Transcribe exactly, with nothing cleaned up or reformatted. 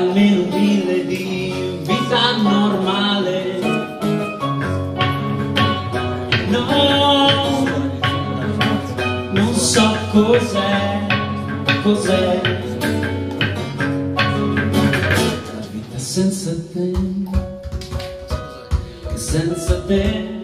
almeno mille di vita normale. No, non so cos'è, cos'è la vita senza te, che senza te